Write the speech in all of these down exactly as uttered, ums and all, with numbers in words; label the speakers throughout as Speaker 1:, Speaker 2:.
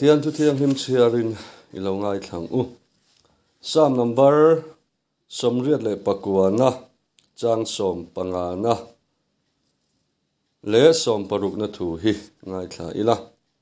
Speaker 1: Pathian thu thiang him chiarin ilo ngai thlang u Psalm number somriat le pakuana chang som pangana le som paruk na thu hi ngai thla ila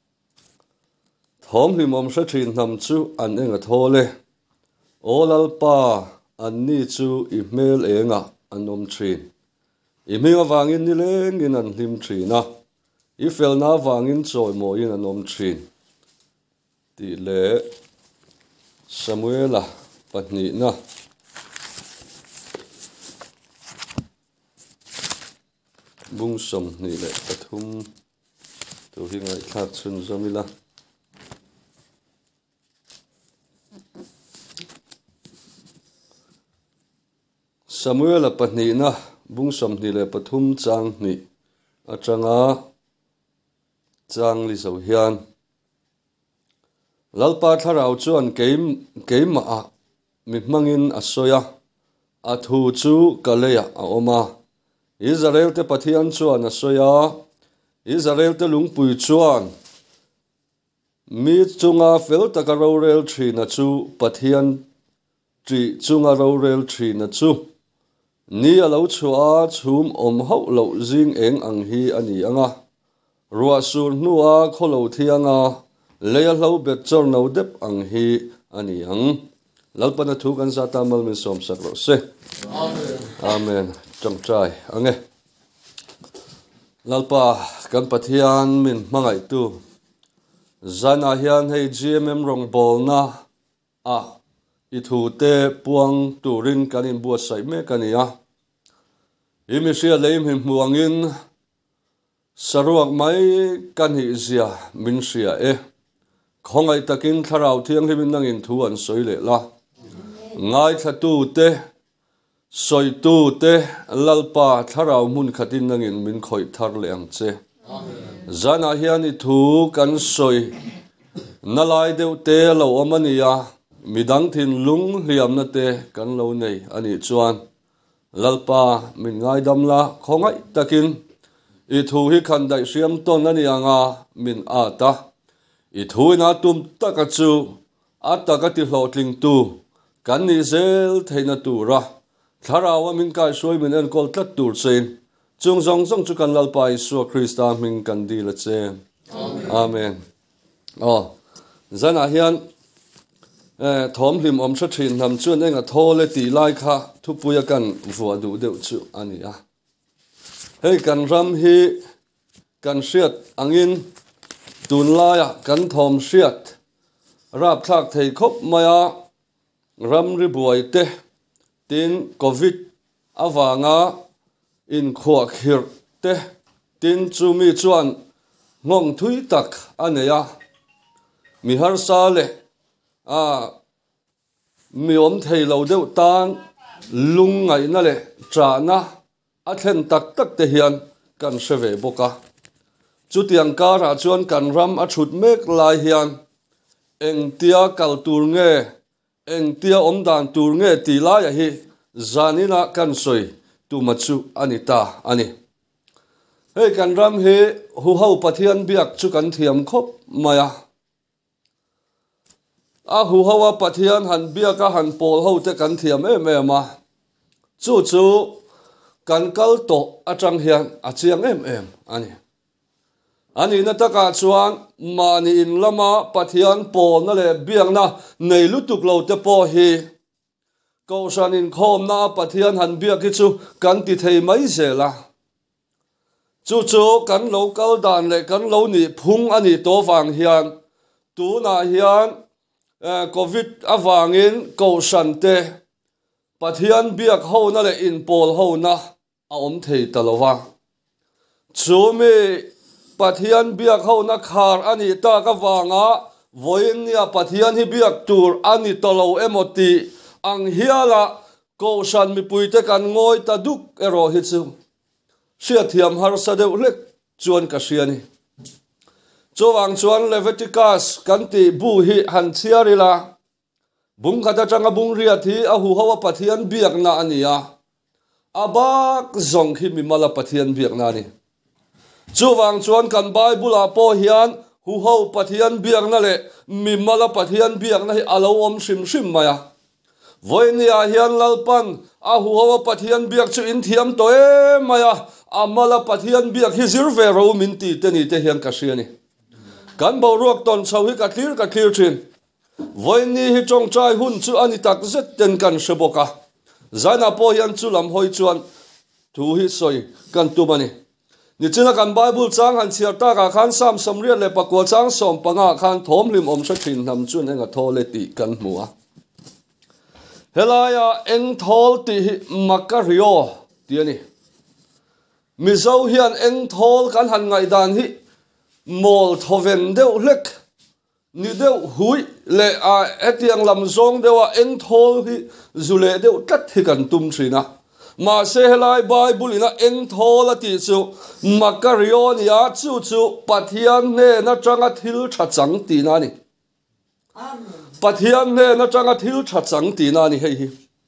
Speaker 1: thom him om sha thin nam chu an enga thole olal pa an ni chu I mel enga anom thin I minga wangin ni leng in an hlim thina I fel na wangin choi mo in anom thin ti le Samuela patni na bung som ni le pathum to hi ngai thak chun zamila Samuela patni na bung som ni le pathum chang ni atanga chang li so hian lalpa tharau chuan keim keima a mi hmangin asoya athu chu kaleya a oma Israel te pathian chuan asoya Israel te lungpui chuan mi chunga fel takaro rel thina chu pathian tri chunga ro rel thina chu ni alo chua chum om ho lo jing eng ang hi ani anga ruwa sur nuwa kholo thianga leya hlo bet chor no dep ang hi ani ang lalpana thu kan sa tamal min som sak ro se amen amen cham trai ange lalpa kan pathian min mangai tu zana hian hei gmm rong bolna a I thu te puang turin kanin buat sai me kania imi sia leim him muangin saruak mai kan hi zia min sia e khongai takin tharau thiang himin nangin thu an soile la ngai thatu te soi tu te lalpa tharau mun khatin nangin min khoi thar le ang che zana hian I thu kan soi nalai deu te lo omania midang thin lung hliam na te kan lo nei ani chuan lalpa min ngai dam la khongai takin I thu hi khan dai siam ton ani anga min ata I thu na tum taka chu ataka ti hlotling tu kan ni zel theina tu ra tharawa min kai soi min en kol tlat tur chen chung zong zong chu kan lalpa Isu Krista min kan di la che amen amen oh zana hian eh thom hlim om sha thin nam chuan enga thole ti lai kha thu puya kan vua du deuh chu ani a hei kan ram hi kan hriat angin tun laia kan thom hriat rap thak thei khop maya ram ri buai te tin covid awanga in khuak hir te tin chu mi chuan ngong thui tak aneya mi har sa le a mi om thei lo deuh tan lung ngai na le tra na a thlen tak tak te hian kan hre boka chu tiang ka ra chuan kan ram a thut mek lai hian eng tia kal tur nge eng tia om dan tur nge ti lai a hi zanina kan soi tu machu anita ani hei kan ram he hu hau pathian biak chu kan thiam khop maya a hu hawa pathian han biaka han pol ho te kan thiam em em a chu chu kan kal to atang hian a chiang em em ani ani na taka chuan mani in lama pathian pol na le biang na nei lutuk lo te po hi ko san in khom na pathian han biaki chu kan ti thei mai zela chu chu kan lo kal dan le kan lo ni phung ani to wang hian tu na hian covid awangin ko san te pathian biak ho na le in pol ho na a om thei talowa chumi pathian biak ho na khar ani ta ka wanga voin nia pathian hi biak tur ani tolo emoti ang hiala ko san mi puite kan ngoi ta duk ero hi chu sia thiam har sa deuh lek chuan ka siani chowang chuan Leviticus kan ti bu hi han chiarila bung khata changa bung ria thi a hu hawa pathian biak na ania abak zong hi mi mala pathian biak na ni chowang chuan kan Bible a po hian hu ho pathian biak na le mi mala pathian biak na hi alo om sim sim maya voinia hian lalpan a hu ho pathian biak chu in thiam to e maya amala pathian biak hi zir ve ro min ti te ni te hian ka hriani kan bo ruak ton chho hi ka clear ka clear thin voini hi chong trai hun chu ani tak zet ten kan sheboka zana po hian chu lam hoi chuan thu hi soi kan tu mani ni china kan bible chang han chiar ta ka khan sam samria le pakwa chang som panga khan thom lim om sa thin nam chu nenga thole ti kan mua helaya eng thol ti makario tiani mizo hian eng thol kan han ngai dan hi mol thoven deuh hlek ni deuh hui le a etiang lam zong dewa eng thol hi zule deuh tat hi kan tum thrina ma se helai bible ina eng thol ati chu makarionia chu chu pathian ne na tanga thil tha chang ti na ni pathian ne na tanga thil tha chang ti na ni hei hi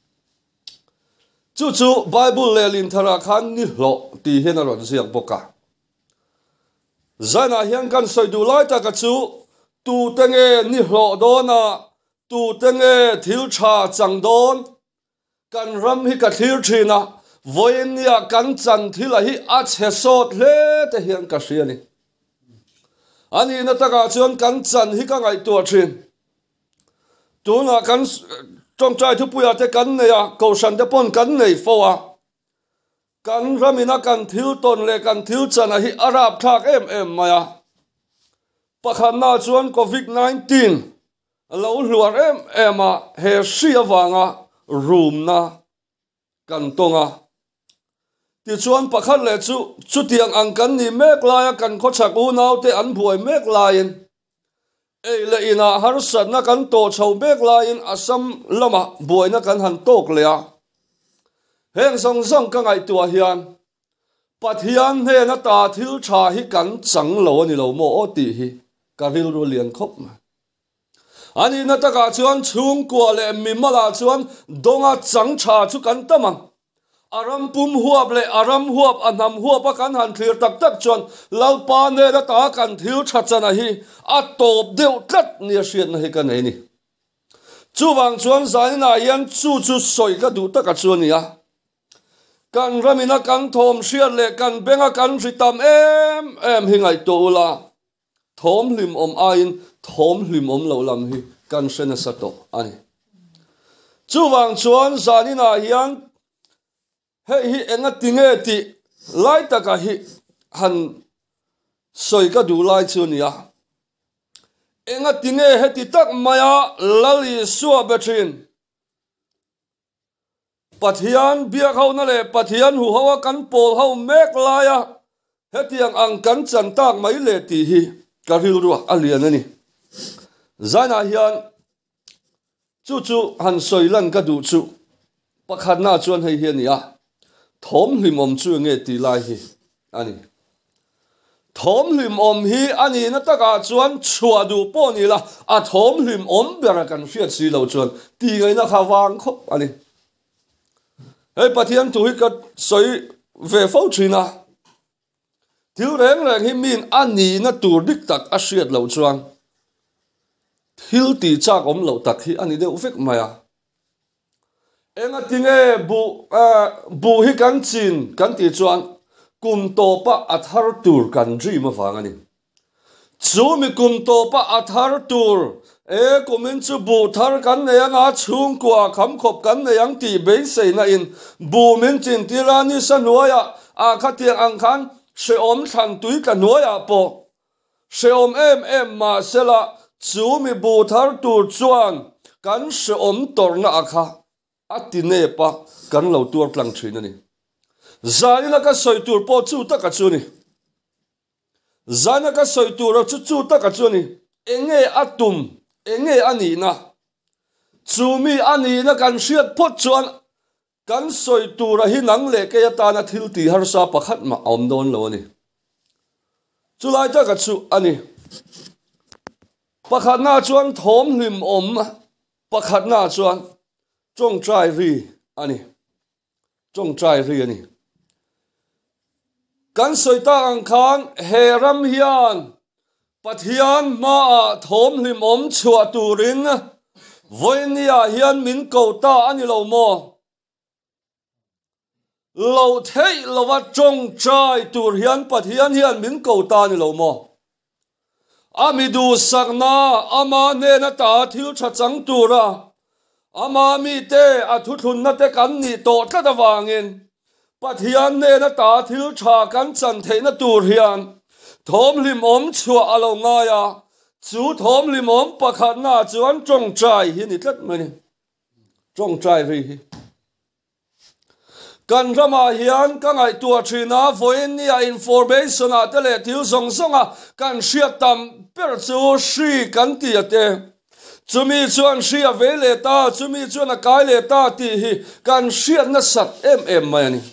Speaker 1: chu chu bible le lin thara khan ni hlo ti hena ron siak boka zana hian kan soidu lai ta ka chu tu tenge ni hlo dona tu tenge thil tha chang don kan ram hi ka thil thina voinia kan chan thila hi a che sot hle te hian ka hriani ani na taka chuan kan chan hi ka ngai tu thin tuna kan trong trai thu puya te kan ne ya ko san te pon kan nei fowa kan ramina kan thil ton le kan thil chana hi arab thak em em maya pakhan na chuan covid nineteen lo hluar em ema he sia wanga room na kan tonga ti chuan pakhat le chu chu tiang ang kan ni mek laia kan kho chak u nau te an buai mek lain ei le ina har sat na kan to chho mek lain asam lama buai na kan han tok lea heng song song ka ngai tua hian pathian he na ta thil tha hi kan chang lo ni lo mo o ti hi ka ril ru lian khop ma ani na ta ka chuan chung kwa le mi mala chuan donga chang tha chu kan tamang aram pum huap le aram huap anam huap kan han thlir tak tak chuan lalpa ne na ta kan thil tha chana hi a top deuh tlat ni hriat na hi kan nei ni chu wang chuan zaina yan chu chu soi ka du ta ka chuan ya kan ramina kan thom hriat le kan benga kan ritam em em hi ngai to la thom hlim om ain thom hlim om lo lam hi kan sena sato ani chu wang chuan zanina hian hei hi enga tinge ti lai taka hi han soi ka du lai chu nia enga tinge heti tak maya lali suwa betrin pathian biak ho na le pathian hu hawa kan pol ho mek laia hetiang ang kan chan tak mai le ti hi ka ril ruwa alian ani zana hian chu chu han soi lan ka du chu pakhat na chuan hei hian nia thom hlim om chu nge ti lai hi ani thom hlim om hi ani na taka chuan chua du po ni la a thom hlim om bera kan hriat si lo chuan ti ngai na kha wang khop ani hei pathian tu hi ka soi ve fo thina thil reng reng hi min ani na tur dik tak a hriat lo chuan thil ti chak om lo tak hi ani deuh vek maya enga tinge bu bu hi kan chin kan ti chuan kum to pa athar tur kan ri ma wangani chu mi kum to pa athar tur e kumin chu bu thar kan ne anga chung kwa kham khop kan ne yang ti be sei na in bu min chin tirani sanuaya a khatiang ang khan se om than tui ka nuaya po se om em em ma sela chu mi bu thar tur chuan kan se om tor na akha atine pa kan lo tur tlang thina ni zalina ka soitur po chu ta ka chu ni zana ka soitur chu chu ta ka chu ni enge atum enge ani na chumi ani na kan hriat phot chuan kan soitur hi nang le ke ta na thil ti har sa pakhat ma om don lo ni chulai ta ka chu ani pakhat na chuan thom hlim om pakhat na chuan chong trai ri ani chong trai ri ani kan soita ang khan heram hian pathian ma thom lim om chua turin voinia hian min ko ta ani lo mo lo thei lo wa chong chai tur hian pathian hian min ko ta ni lo mo amidu sakna ama ne na ta thil tha chang tura ama mi te athu thun na te kan ni to tla da wangin pathian ne na ta thil tha kan chan thei na tur hian thom lim om chua alo nga ya chu thom lim om pakhat na chuan chong chai hi ni tlat mani chong chai ri hi kan rama hian ka ngai tua thina voin nia information a tele thil song songa kan hria tam per chu hri kan ti ate chumi chuan hria vele ta chumi chuan a kai le ta ti hi kan hria na sat em em mai ani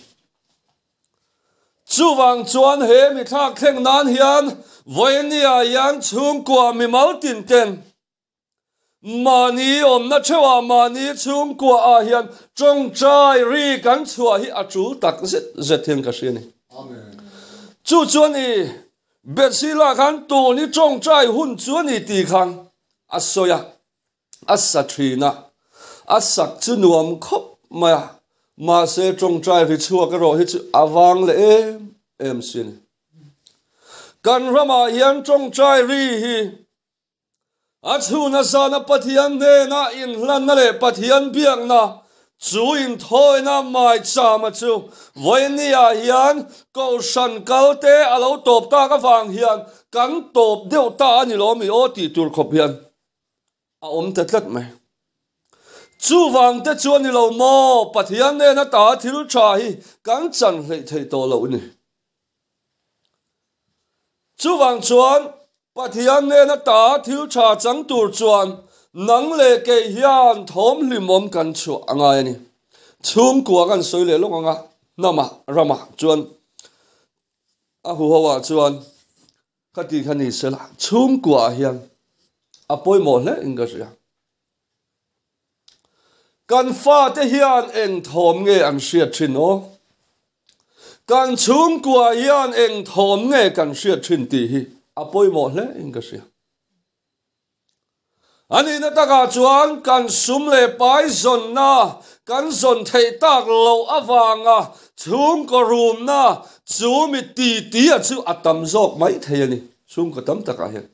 Speaker 1: chu wang chuan he mi thak thleng nan hian voin nia yan chung kwa mi mal tin ten mani om na chewa mani chung kwa a hian chong chai ri kan chua hi a chu tak zet zet hen ka shini amen chu chuan ni besila kan tu ni chong chai hun chuan ni ti khang asoya asatrina asak chu nuam khop ma ma se chong chai ri chua ka ro hi chu awang le em em sin kan rama hian chong chai ri hi achu na sana pathian ne na in hlan na le pathian biak na chu in thoi na mai chama chu voinia hian ko san kalte alo top ta ka wang hian kan top deu ta ani lo mi o ti tur khop hian a om ta tlat mai chu wang te chu ni lo mo pathian ne na ta thil tha hi kan chan hlei thei to lo ni chu wang chuan pathian ne na ta thil tha chang tur chuan nang le ke hian thom limom kan chu anga ani chung kwa kan soi le long anga nama rama chuan a hu hawa chuan khati khani sela chung kwa hian apoi mo le ingasia kan fa te hian eng thom nge an hria thin o kan chung kwa hian eng thom nge kan hria thin ti hi apoi mo le ingasia ani na taka chuan kan sum le pai zon na kan zon thei tak lo awanga chung ko room na chu mi ti ti a chu atam zok mai thei ani chung ko tam taka hian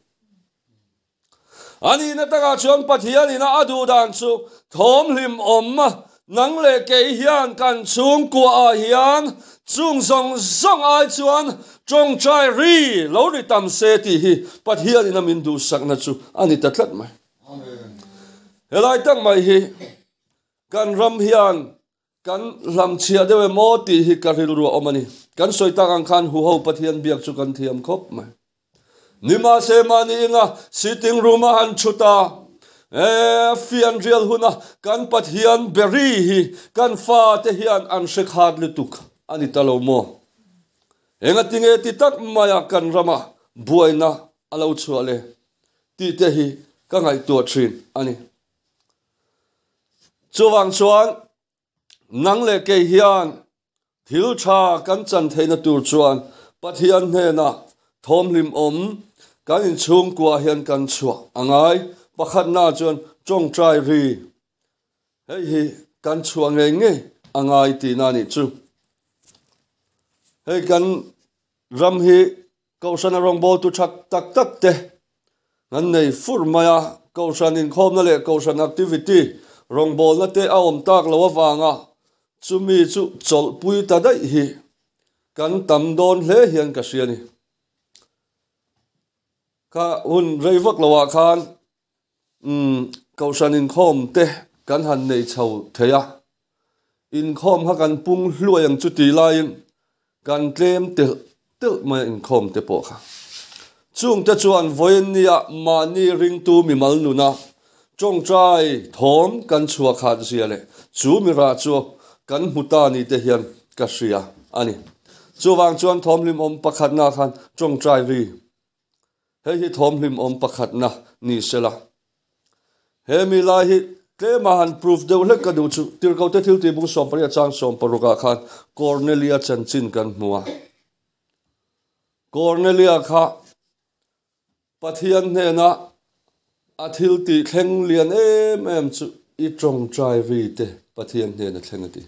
Speaker 1: ani na taka chuan pathian ina adu dan chu thom lim om nang le ke hian kan chung kwa a hian chung zong zong ai chuan chong chai ri lo ri tam se ti hi pathian ina min du sakna chu ani ta tlat mai amen helai tak mai hi kan ram hian kan lam chia dewe mo ti hi ka ril ru omani kan soi tak ang khan hu ho pathian biak chu kan thiam khop mai nima se mani inga sitting room a han chuta e fian real huna kan pathian beri hi kan fa te hian an shekhat le tuk ani talo mo enga tinge ti tak maya kan rama buaina alo chuale ti te hi ka ngai to thin ani chuwang chuan nang le ke hian thil tha kan chan theina tur chuan pathian hne na thom lim om kan in chung kwa hian kan chua angai pakhat na chuan chong trai ri hei hi kan chua nge nge angai ti na ni chu hei kan ram hi kausan rong bol tu thak tak tak te nan nei fur maya kausan in khom na le kausan activity rong bol na te a om tak lo awanga chumi chu chol pui ta dai hi kan tam don hle hian ka siani ka hun reivak lawa khan um kausan in khom te kan han nei chho theya in khom ha kan pung hluayang chu ti lain kan tlem tel tel ma in khom te po kha chung te chuan voin nia mani ring tu mi mal nu na chong trai thom kan chua khat zia le chu mi ra chu kan muta ni te hian ka sia ani chuwang chuan thom lim om pakhat na khan chong trai ri hei hi thom lim om pakhat na ni sela he mi lai hi tle ma han proof deuh hlek ka du chu tir ko te thil ti bung som paria chang som paruka khan Cornelia chanchin kan hmuwa Cornelia kha pathian ne na athil ti thleng lian em em chu i trong trai ri te pathian ne na thleng ti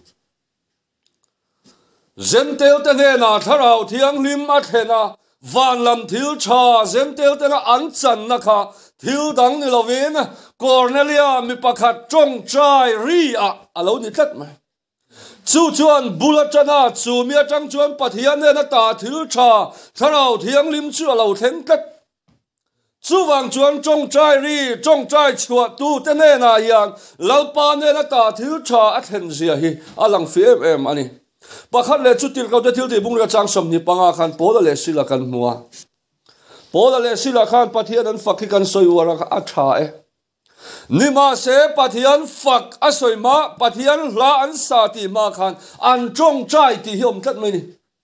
Speaker 1: zentel te ne na tharau thiang lim a thena van lam thil tha zentel te na an chan na kha thil dang ni lovin cornelia mi pakhat trong trai ri a alo ni tlat ma chu chuan bulatana chu mi atang chuan pathian ne na ta thil tha tharau thiang lim chu alo thleng tlat chu wang chuan trong trai ri trong trai chua tu te ne na yang lalpa ne na ta thil tha a thlen zia hi alang fi em em ani pakhat le chu til kau te thil ti bung ra chang som ni panga khan pola le sila kan mua pola le sila khan pathian an fakhi kan soi wara a tha e nima se pathian fak a soi ma pathian la an sa ti ma khan an trong trai ti hiom tlat mai ni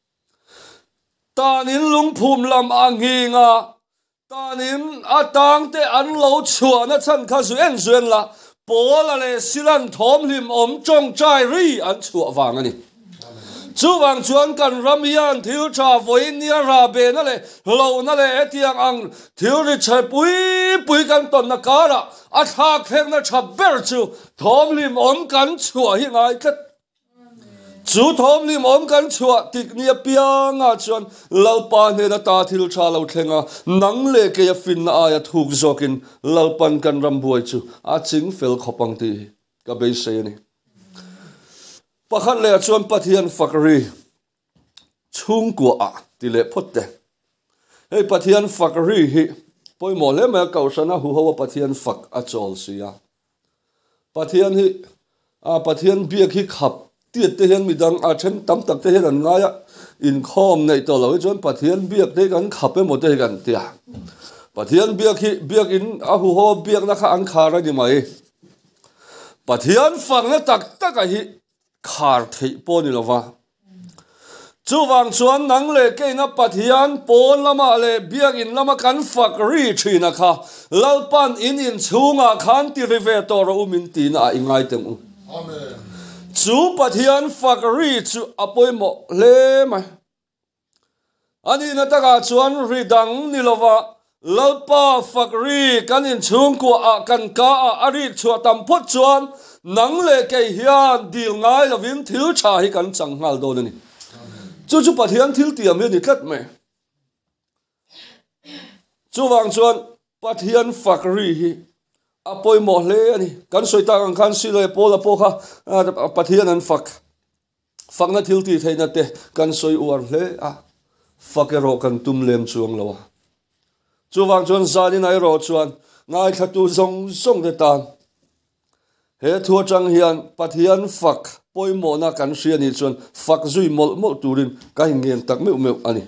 Speaker 1: tanin lung phum lam anginga tanin atang te an lo chua na chan kha zuen zuen la pola le silan thom lim om trong trai ri an chua wang ani chu wang chuan kan ramian thil tha voi nia ra be na le lo na le etiang ang thil ri chai pui pui kan ton na kara a tha khleng na tha ber chu thom lim om kan chua hi ngai khat chu thom lim om kan chua tik nia pianga chuan lalpa ne na ta thil tha lo thlenga nang le ke ya fin na aya thuk zokin lalpan kan ram buai chu a ching fel khopang ti ka be se ni pakhat le chuan pathian fakri chung kwa a ti le photte hei pathian fakri hi poimo le ma kausana hu hawa pathian fak a chol sia pathian hi a pathian biak hi khap tiat te hian midang a then tam tak te hian an ngaya in khom nei to lo chuan pathian biak te kan khap e mo te kan tia pathian biak hi biak in a hu ho biak na kha an khara ni mai pathian fak na tak tak a hi khar thei po ni lova chu wang chuan nang le ke na pathian pon lama le biak in lama kan fak ri thina kha lalpan in in chunga khan ti rive to ro umin ti na ingai teng u amen chu pathian fak ri chu apoimo le ma ani na taka chuan ridang ni lova lalpa fak ri kan in chung ko a kan ka a ari chua tam phot chuan nang le ke hian dil ngai lovin thil tha hi kan chang ngal do ni chu chu pathian thil tiam ni tlat me chu wang chuan pathian fakri hi apoi mo hle ani kan soita kan khan si le pola po kha pathian an fak fakna thil ti theina te kan soi uar hle a fakero kan tum lem chuang lo chu wang chuan zani nai ro chuan ngai thatu zong zong de tan he thua chang hian pathian fak poimo na kan ria ni chuan fak zui mol mol turin ka hingen tak meu meu ani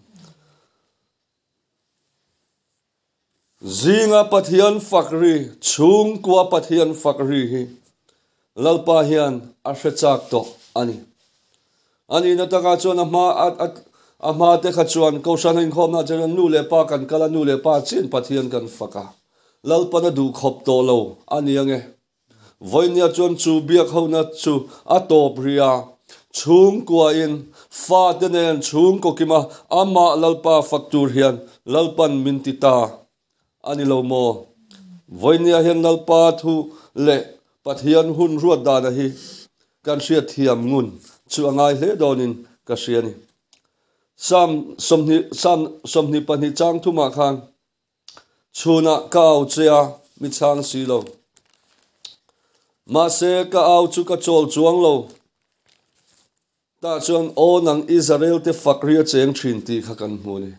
Speaker 1: zinga pathian fakri chung kwa pathian fakri hi lalpa hian a hrechak to ani ani na taka chuan ama ama te kha chuan ko san hin khom na chen nu le pa kan kala nu le pa chin pathian kan faka lalpa na du khop to lo ani ange voinia chuan chu biak ho na chu atop ria chung kwa in fa tenen chung ko kima ama lalpa faktur hian lalpan mintita ani lo mo voinia hian lalpa thu le pathian hun ruat da na hi kan sia thiam ngun chu angai hle donin ka sia ni sam somni sam somni pani chang thu ma khan chuna kau chia mi chang si lo ma se ka au chu ka chol chuang lo ta chuan o nang Israel te fakria cheng thin ti kha kan hmu ni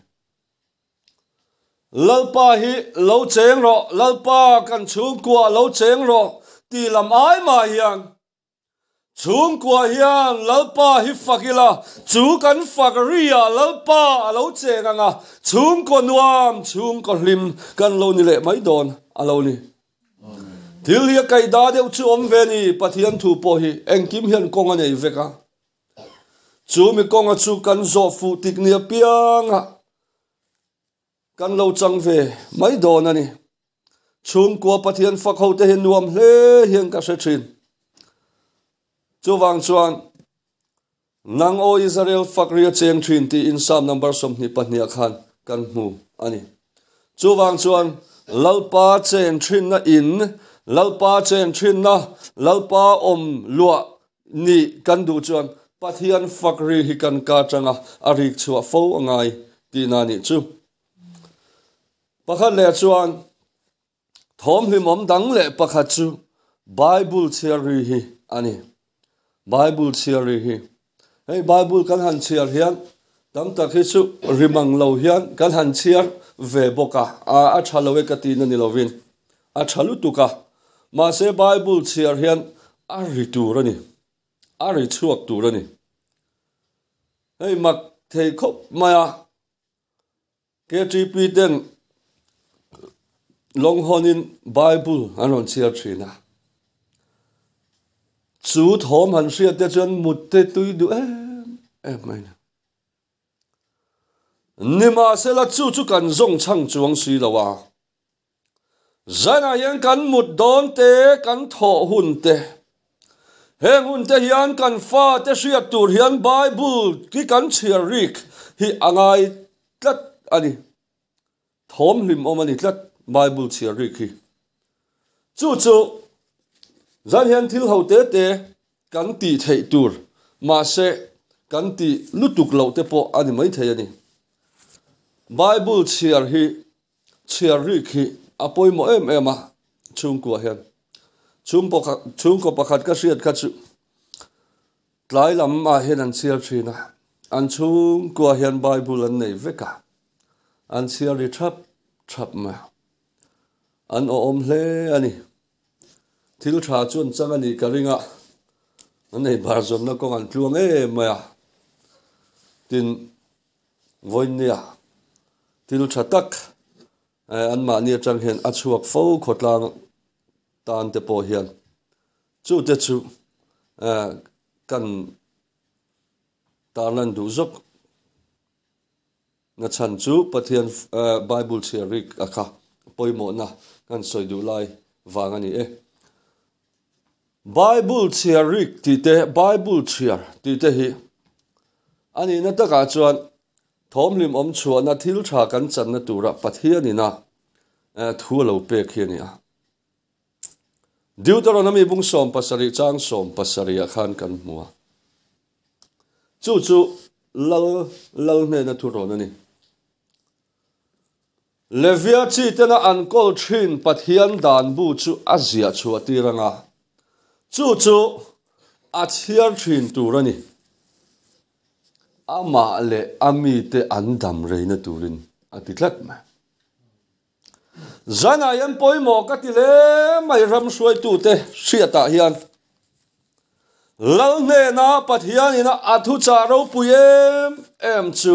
Speaker 1: lalpa hi lo cheng ro lalpa kan chung kwa lo cheng ro ti lam ai ma hian chung kwa hian lalpa hi fakila chu kan fakria lalpa lo cheng anga chung ko nuam chung ko hlim kan lo ni le mai don alo ni thil hi kai da deuh chu om ve ni pathian thu po hi engkim hian konga nei veka chu mi konga chu kan zo fu tik nia pianga kan lo chang ve mai don ani chung ko pathian fak ho te hin nuam hle hian ka se thin chu wang chuan nang o Israel fakria cheng thin ti in sam number som ni pahnia khan kan hmu ani chu wang chuan lalpa chen thin na in lalpa chen thin na lalpa om lua ni kan du chuan pathian fakri hi kan ka changa arik chua fo angai ti na ni chu pakhat le chuan thom hlim om dang le pakhat chu bible theory hi ani bible theory hi hey bible kan han chiar hian tam tak hi chu rimang lo hian kan han chiar ve boka a a thalowe ka ti na ni lovin a thalu tuka ma se bible chiar hian a ri tur ani a ri chuak tur ani hey mak thei khop maya ke ti pi den longhonin bible anon chiar thina chu thom han sia te chuan mut te tui du em em mai nima sela chu chu kan zong chang chuang si lawa zana yan kan mut don te kan tho hun te heng hun te hian kan fa te sia tur hian bible ki kan chiar rik hi angai tlat ani thom lim omani tlat bible chiar rik hi chu chu zan hian thil ho te te kan ti thei tur ma se kan ti lutuk lo te po ani mai thei ani bible chiar hi chiar ri khi apoi mo em ema chung ko hian chung po chung ko pakhat ka riat ka chu tlai lam ma hian an chiar thina an chung ko hian bible an nei veka an chiar ri thap thap ma an om hle ani thil tha chuan chang ani ka ringa an nei bar zon na kong an tluang e maya tin voin nia thil tha tak an ma nia chang hian a chuak fo khotlang tan te po hian chu te chu kan tarlan du zok na chan chu pathian bible chiarik akha poimo na kan soi du lai wang ani e bible chiarik ti te bible chiar ti te hi ani na ta ka chuan thom lim om chuan na thil tha kan chan na tura pathian ina thu lo pe khiani a Deuteronomy bung som pasari chang som pasari khan kan mua chu chu lal lal ne na thu ron ani Levia chi tena an kol thin pathian dan bu chu azia chu atiranga chu chu a chiar thin turani ama le ami te andam reina turin atitlat ma zana yan poimo katile mai ram suai tu te siata hian lal ne na pathian ina athu charo puyem em chu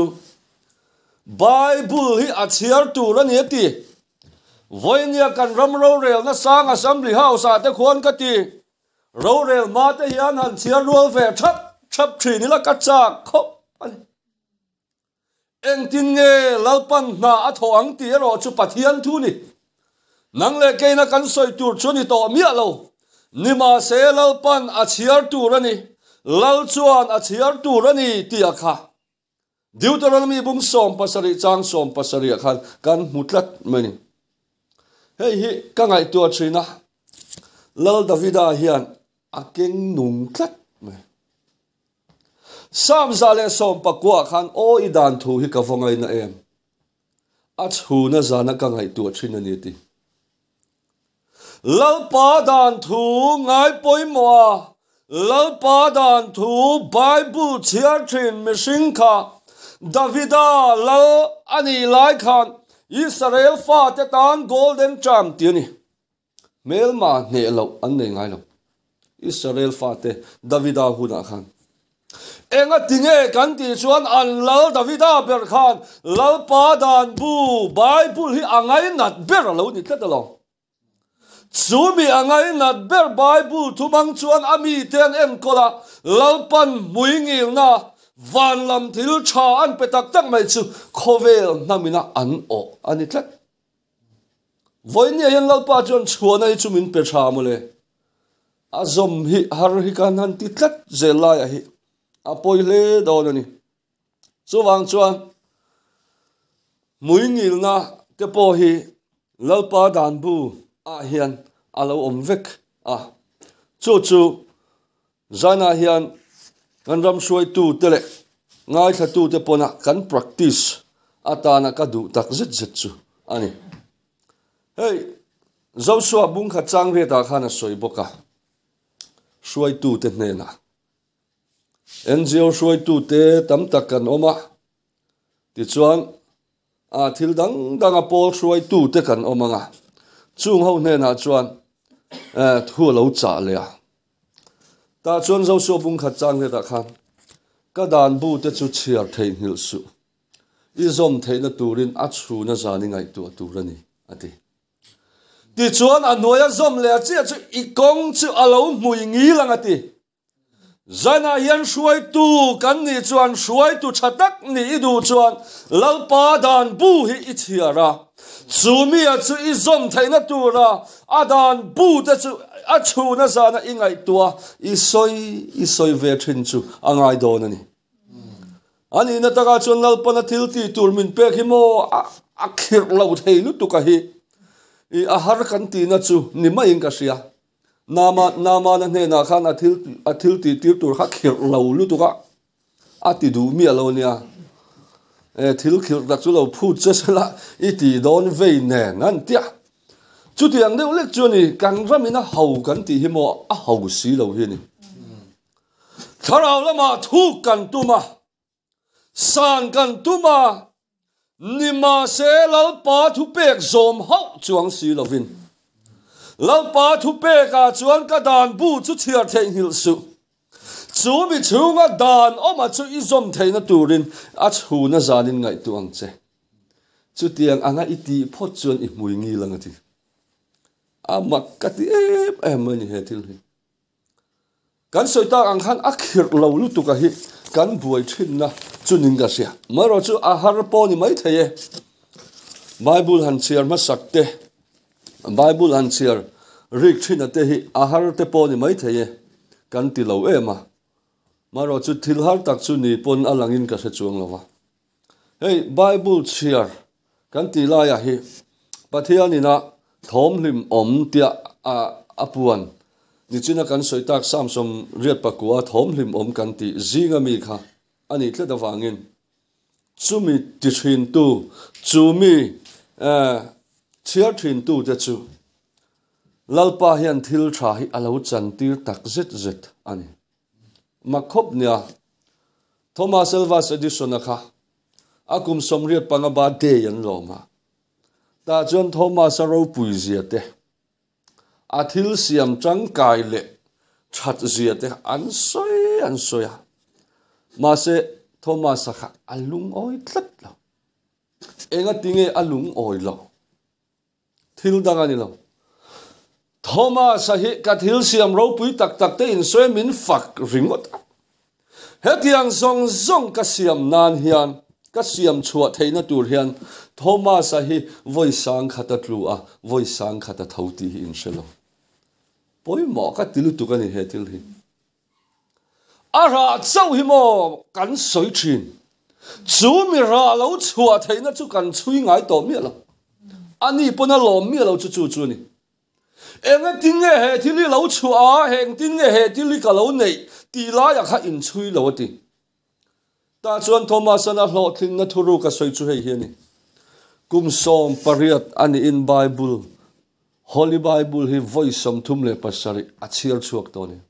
Speaker 1: bible hi a chiar turani ti voinia kan ram ro rel na sang assembly house ate khon ka ti ro rel ma te hian han chiar rual ve thap thap thri ni la ka chak khop en tin nge lalpan na a thoang ti ro chu pathian thu ni nang le ke na kan soi tur chu ni to mi alo nima se lalpan a chiar turani lal chuan a chiar turani ti akha Deuteronomy bung som pasari chang som pasari khan kan mutlat mani hei hi ka ngai tu trina lal davida hian akeng nung tlat me sam zale som pakwa khan o idan thu hi ka vongai na em a chu na zana ka ngai tu trina ni ti lal pa dan thu ngai poimo lal pa dan thu bible chiar thin me singkha Davida lal ani lai khan Israel fa te tan golden cham tiani melma ne lo an nei ngai lo Israel fa te Davida huna khan enga tinge kan ti chuan an lal Davida ber khan lal pa dan bu bible hi angai nat ber lo ni tla lo chumi angai nat ber bible thumang chuan ami ten en kola lal pan muingil na van lam thil cha an petak tak mai chu khovel namina an o ani tlat voinia yan lalpa chon chuana hi chumin pe tha mole azom hi har hi kan han ti tlat zelai a hi apoi le don ani chu wang chuan muingil na te po hi lalpa dan bu a hian alo om vek a chu chu zana hian kan ram suai tu tele ngai tha tu te pona kan practice atana ka du tak zet zet chu ani hey Joshua bung kha chang re ta khana soi boka suai tu te ne na N G O suai tu te tam tak kan oma ti chuan a thil dang dang a pol suai tu te kan oma nga chung ho ne na chuan eh thu lo cha le a ta chuan Joshua bung kha chang re ta khan ka dan bu te chu chiar thei hil su i zom thei na turin a chu na zani ngai tu turani ati ti chuan a noya zom le chi chu i kong chu alo mui ngi lang ati zana yan shuai tu kan ni chuan shuai tu thatak ni du chuan lalpa dan bu hi i chiara chumi a chu i zom thei na tura adan bu te chu a chu na zana i ngai tua i soi i soi ve thin chu angai don ani ani na taka chuan lalpa na thil ti tur min pek hi mo a khir lo thei lu tu ka hi i a har kan ti na chu ni ma in ka sia nama nama na ne na khan athil athil ti tir tur kha khir lo lu tu ka ati du mi alo nia e thil khir da chu lo phu che sala i ti don ve ne nan tia chu ti ang de lek chu ni kan ram ina hau kan ti hi mo a hau si lo hi ni tharau lama thu kan tu ma san kan tu ma nima se lalpa thu pek zom hau chuang si lovin lalpa thu peka chuan ka dan bu chu chiar thei hil su chu mi chunga dan oma chu i zom thei na turin a chu na zanin ngai tuang che chu tiang anga iti phot chuan i mui ngi lang ati a makati em em ni he thil hi kan soita ang khan akhir lo lu tu ka hi kan buai thin na chunin ga sia maro chu a har po ni mai theye bible han chiar ma sakte bible han chiar rik thina te hi a har te po ni mai theye kan ti lo ema maro chu thil har tak chu ni pon alangin ka se chuang lawa hey bible chiar kan ti la ya hi pathian ina thom lim om tia a apuan ni chuna kan soitak samsom riat pakua thom lim om kan ti zinga mi kha ani tle da wangin chumi ti thin tu chumi eh chiar thin tu te chu lalpa hian thil tha hi alo chan tir tak zet zet ani makhop nia Thomas Elvas Edison kha akum somriat panga ba de yan loma ta chon Thomas ro pui zia te a thil siam chang kai le that zia te an soi an soya ma se Thomas kha alung oi tlat lo enga tinge alung oi lo thil danga ni lo Thomas hi ka thil siam ro pui tak tak te in soi min fak ringot hetiang zong zong ka siam nan hian ka siam chua theina tur hian Thomas hi voi sang khata tlu a voi sang khata thauti hi in shelo poi mo ka tilu tu ka ni he til hi ara chau hi mo kan soi thin chu mi ra lo chua theina chu kan chui ngai to mi lo ani pona lo mi lo chu chu chu ni enga tinge he thili lo chua heng tinge he thili ka lo nei ti la ya kha in chui lo ti ta chuan Thomas na hlo thing na thuru ka soi chu hei hi ni kum som pariat ani in Bible Holy Bible hi voice som thum le pasari achial chuak to ni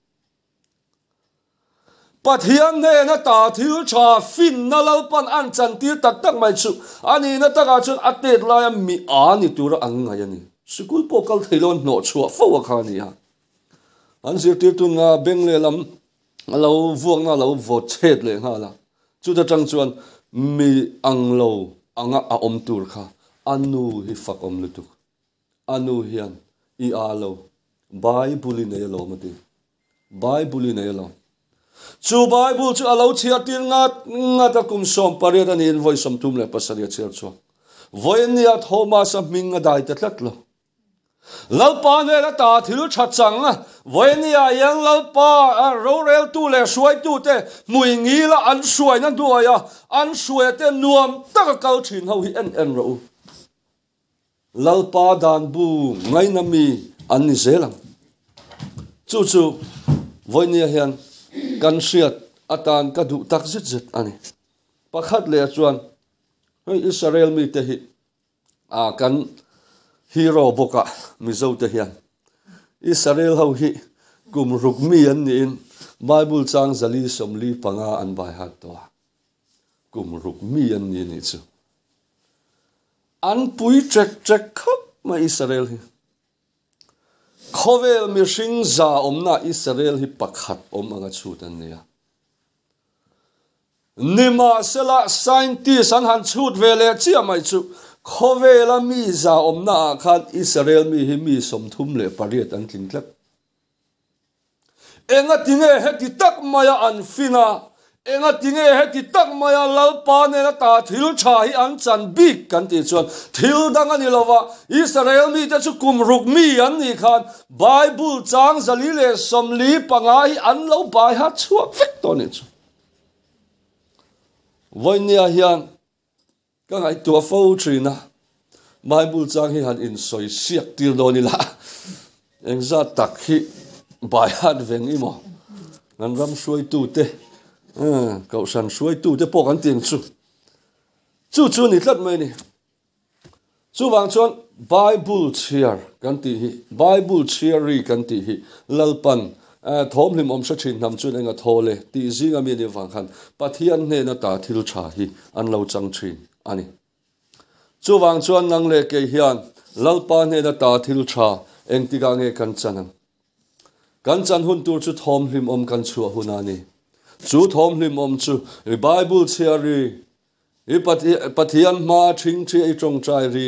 Speaker 1: pathian ne na ta thil cha fin na lo pan an chan tir tak tak mai chu ani na ta ga chun atet la ya mi ani tur ang nga yani school pokal thailon no chua fo kha ni ha an zir tir tu nga beng le lam lo vuang na lo vo chet le nga la chu ta chang chuan mi ang lo anga a om tur kha anu hi fak om lu tu anu hian i alo Bible ne lo mati Bible ne lo chu Bible chu alo chia tir nga nga ta kum som pariat ani in voi som tum le pasaria chir chu voi nia Thomas a minga dai ta tlat lo lalpa ne la ta thil tha chang a voi nia yang lalpa a ro rel tu le suai tu te mui ngi la an suai na duaya an suai te nuam ta ka kal thin ho hi en en ro lalpa dan bu ngai nami an ni zelang chu chu voinia hian kan hriat atan ka du tak zit zit ani pakhat le chuan hei Israel mi te hi a kan hero boka mi zo te hian Israel ho hi kum ruk mi an ni in Bible chang zali somli panga an bai hat to kum ruk mi an ni ni chu an pui trek trek khop ma Israel hi khovel mi hring za omna Israel hi pakhat om anga chutan nia nima sela scientist an han chut vele chia mai chu khovela mi za omna khan Israel mi hi mi somthum le pariat an tlingtlak enga tinge heti tak maya an fina enga tinge heti tak maya lalpa ne na ta thil tha hi an chan bik kan ti chuan thil dang ani lova Israel mi te chu kum ruk mi an ni khan Bible chang zali le somli panga hi an lo bai ha chuak vek to ni chu voinia hian ka ngai tua fo trina Bible chang hi han in soi siak tir do ni la engza tak hi bai hat veng imo ngan ram suai tu te à cậu sản suối tu te po kan tiang chu chu chu ni tlat mai ni chu wang chuan Bible cheer kan ti hi Bible cheery kan ti hi lalpan a thom lim om sa thin nam chun enga thole ti zinga mi ni wang khan pathian ne na ta thil tha hi an lo chang thin ani chu wang chuan nang le ke hian lalpa ne na ta thil tha eng ti ga nge kan chanang kan chan hun tur chu thom lim om kan chu huna ni chu thom lim om chu Bible cheery i pathian ma thing thi ai trong trai ri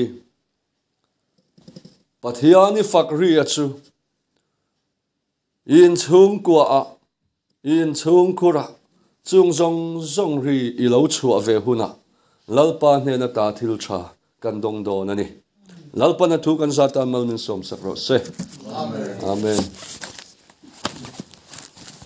Speaker 1: pathian i fakri achu in chung kwa a in chung kura chung zong zong ri i lo chu ave huna lalpa ne na ta thil tha kan dong do na ni lalpa na thu kan zata mal min som sak ro se amen amen